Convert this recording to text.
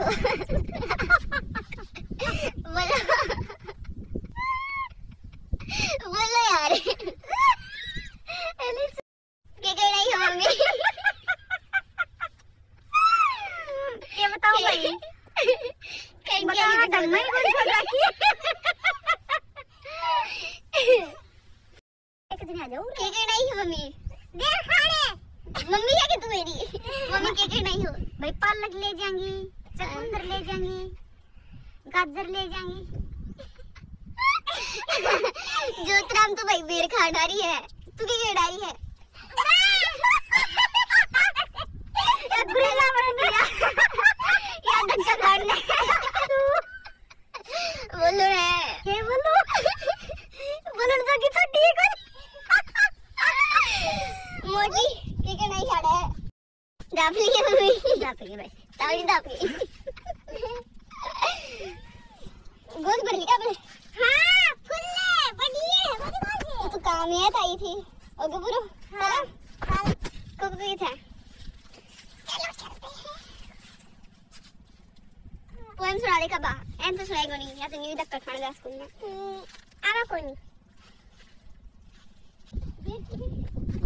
बोलो बोलो यार। क्या कहना है मम्मी? क्या बताओ भाई? बताओ ढंग में ही बोल रखी है। एक दिन आ जाओ। क्या कहना है मम्मी? देर खाने। मम्मी क्या कहती मेरी? मम्मी क्या कहना है? भाई पालक ले जाएंगी, चुकंदर ले जाएंगी, गाजर ले जाएंगी। ज्योतिराम तो भाई बेर खा डारी है, तू क्या डारी है? बोलो रे, क्या बोलो? बोलो ना कि छोटी है कोई मोटी क्या कहना है? छाड़ा है दापली है मम्मी, दापली भाई, तावड़ी दापली गोद भर ली आपने? हाँ फुल्ले बढ़िया है। तो काम ही आई थी ओके पूरा। हाँ को गई था। चलो चलते हैं। पोएम सुना दे कबा एन तो सुनाएगा नहीं या तो न्यू धक्का खाने जा स्कूल में। आवा कोई नहीं।